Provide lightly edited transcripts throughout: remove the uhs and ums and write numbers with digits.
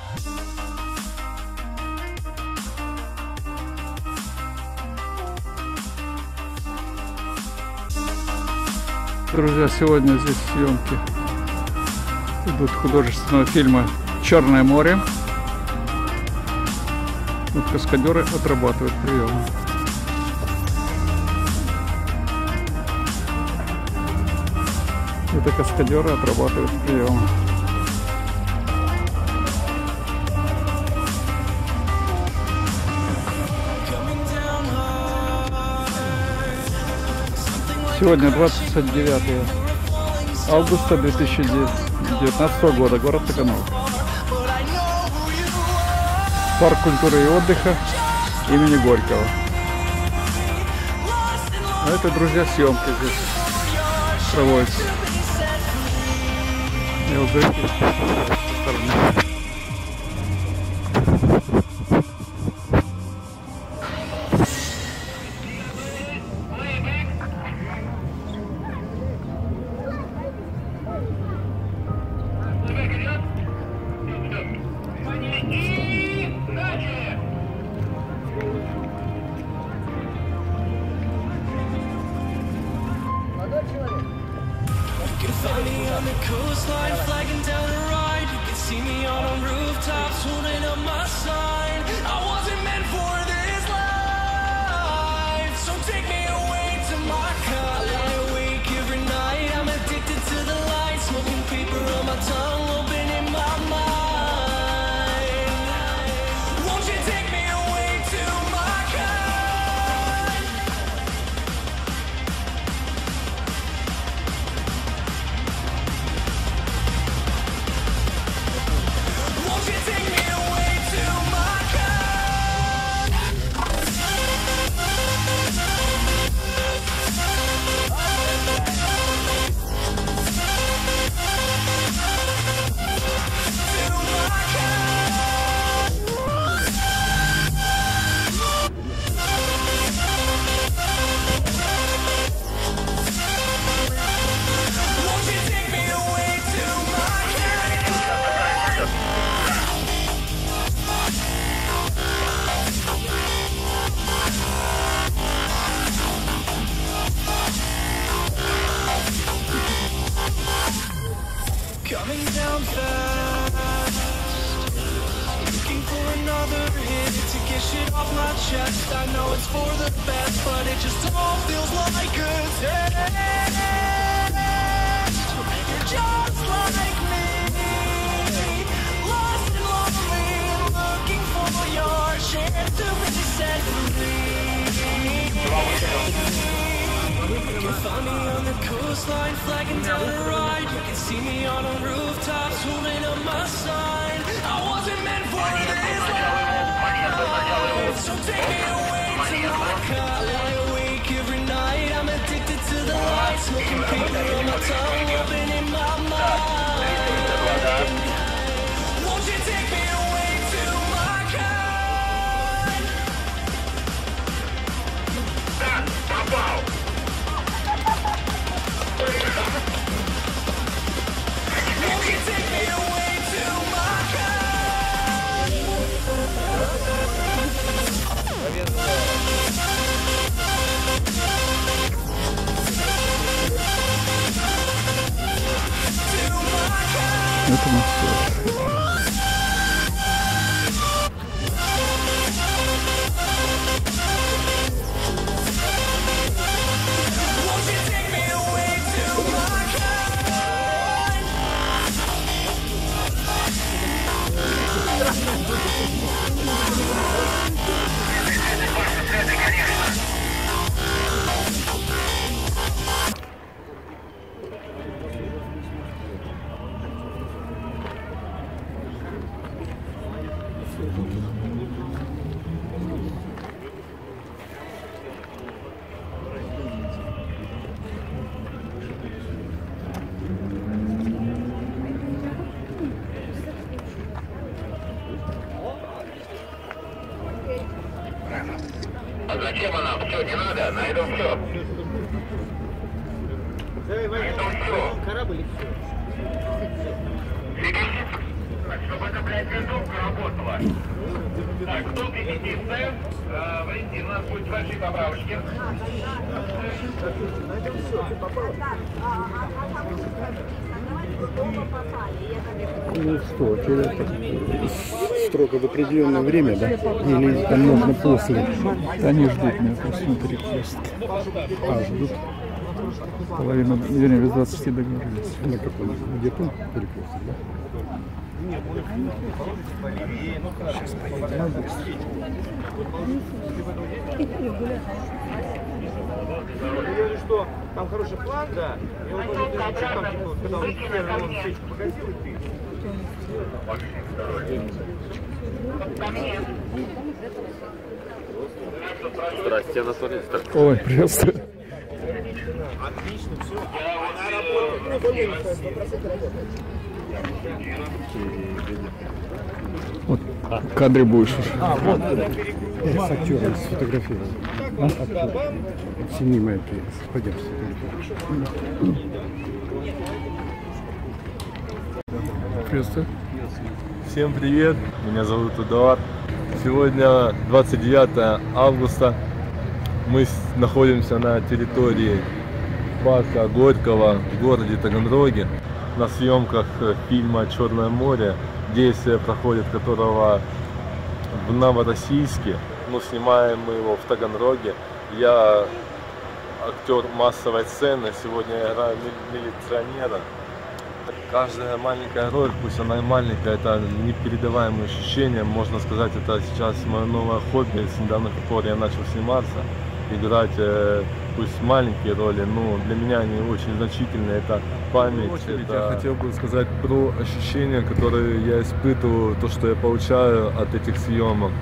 Друзья, сегодня здесь съемки идут художественного фильма «Черное море». Вот каскадеры отрабатывают приемы. Это каскадеры отрабатывают приемы. Сегодня 29 августа 2019 года, город Таганрог. Парк культуры и отдыха имени Горького. А это, друзья, съемки здесь проводятся. И вот зрители со стороны. Find me on the coastline, flagging down the ride. You can see me on the rooftops, holding up my sign. I wasn't meant for this life, so take me away to my car. I lie awake every night, I'm addicted to the light. Smoking paper on my tongue, opening my mind. Won't you take me away to my car? Won't you take me away to my car? To my car. Won't you take me away to my car? Coming down fast, looking for another hit to get shit off my chest. I know it's for the best, but it just all feels like a test. You're just like me, lost and lonely, looking for your chance to be set free. You can find me on the coastline, flagging down the ride. You can see me on the rooftops, holding up my sign. I wasn't meant for this life, so take me away to my car. I lie awake every night, I'm addicted to the light. Smoking paper on my tongue, opening my mind. Won't you take me away to my car? Won't you take me away to my car? To my car. Это у нас всё. Won't you take me away to my car? А зачем она? Все, не надо, на этом все. На этом все. Корабль и все. Чтобы эта, блядь, винтовка работала. Так, 150 цент. Валентин, у нас будет большие поправочки. Ну что, строго в определенное время, да? Или там можно после? Они ждут меня просто на перекрестке. А, ждут. Половину, вернее, без 20 договорились. На каком? Где пункт перекресток, да? Сейчас поедем быстро. Говорили, что там хороший план, да. И он тоже там, типа, когда он первый встречку погасил, и ты. Здравствуйте, Анатолий. Ой, приветствую. Отлично, все. Она работает. Ну, более-менее 100% работает. Вот в кадре будешь уже. Я с актером сфотографировал. Актер. Сними мои приезд. Пойдем сфотографируем. Приветствую. Всем привет, меня зовут Эдуард. Сегодня 29 августа. Мы находимся на территории парка Горького в городе Таганроге на съемках фильма «Черное море», действие проходит которого в Новороссийске, но снимаем мы его в Таганроге. Я актер массовой сцены, сегодня я играю милиционера. Каждая маленькая роль, пусть она и маленькая, это непередаваемое ощущение. Можно сказать, это сейчас мое новое хобби. С недавних пор я начал сниматься, играть, пусть маленькие роли, но для меня они очень значительные. Это память. Я хотел бы сказать про ощущения, которые я испытываю, то, что я получаю от этих съемок.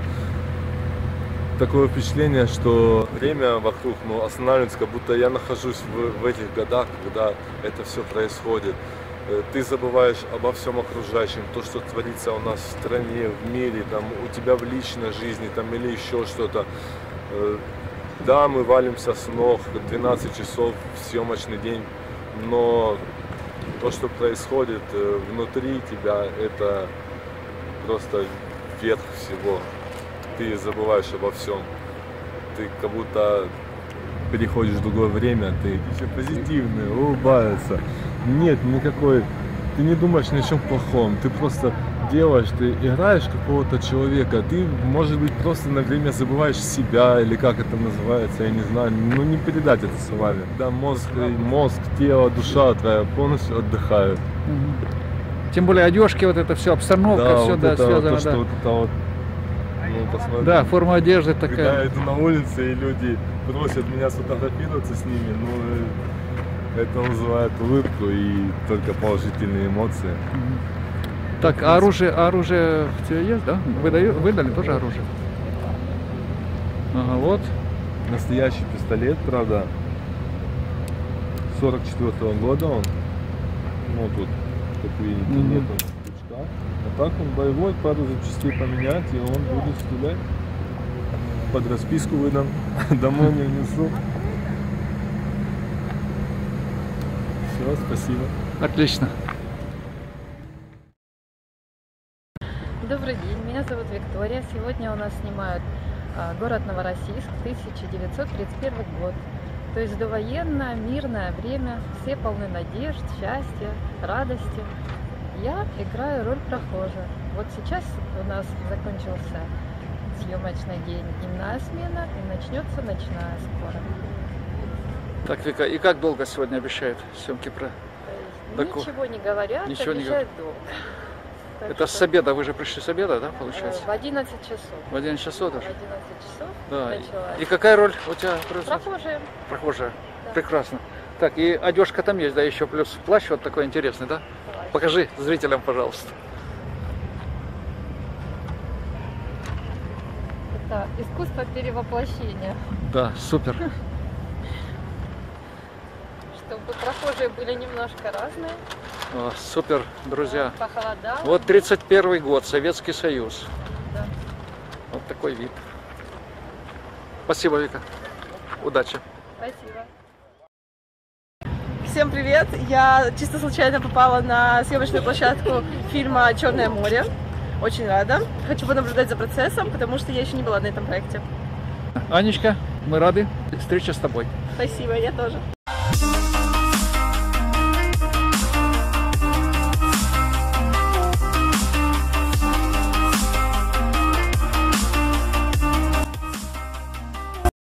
Такое впечатление, что время вокруг останавливается, как будто я нахожусь в этих годах, когда это все происходит. Ты забываешь обо всем окружающем, то, что творится у нас в стране, в мире, там, у тебя в личной жизни там, или еще что-то. Да, мы валимся с ног, 12 часов в съемочный день, но то, что происходит внутри тебя, это просто верх всего. Ты забываешь обо всем. Ты как будто переходишь в другое время, ты еще позитивный, улыбается. Нет никакой, ты не думаешь ни о чем плохом, ты просто делаешь, ты играешь какого-то человека, ты, может быть, просто на время забываешь себя, или как это называется, я не знаю, ну не передать это словами. Да, мозг, тело, душа твоя полностью отдыхают. Тем более одежки, вот это все, обстановка, Да, все, вот да, это, связано, то, что да. вот это вот, ну, посмотри. Да, форма одежды Когда такая. я иду на улице, и люди просят меня сфотографироваться с ними, ну, это вызывает улыбку и только положительные эмоции. Так, а оружие у тебя есть, да? Выдали тоже оружие? Ага, вот. Настоящий пистолет, правда, 44-го года он. Ну, тут, как видите, нет крючка. А так он боевой, пару запчастей поменять, и он будет стрелять. Под расписку выдан, домой не внесу. Все, спасибо. Отлично. Добрый день, меня зовут Виктория. Сегодня у нас снимают город Новороссийск, 1931 год. То есть довоенное, мирное время, все полны надежд, счастья, радости. Я играю роль прохожего. Вот сейчас у нас закончился съемочный день, дневная смена, и начнется ночная скоро. Так, Вика, и как долго сегодня обещают съемки про... Ничего не говорят, Ничего не обещают долго. Так Это что с обеда, вы же пришли с обеда, да, получается? в 11 часов. В 11 часов В даже? 11 часов Да. началась. И какая роль у тебя? Прохожие. Прохожая. Да. Прекрасно. Так, и одежка там есть, да, еще плюс плащ вот такой интересный, да? Плащ. Покажи зрителям, пожалуйста. Это искусство перевоплощения. Да, супер. Чтобы прохожие были немножко разные. О, супер, друзья. Похолодало. Вот 31 год, Советский Союз. Да. Вот такой вид. Спасибо, Вика. Удачи. Спасибо. Всем привет! Я чисто случайно попала на съемочную площадку фильма «Черное море». Очень рада. Хочу понаблюдать за процессом, потому что я еще не была на этом проекте. Анечка, мы рады. Встреча с тобой. Спасибо, я тоже.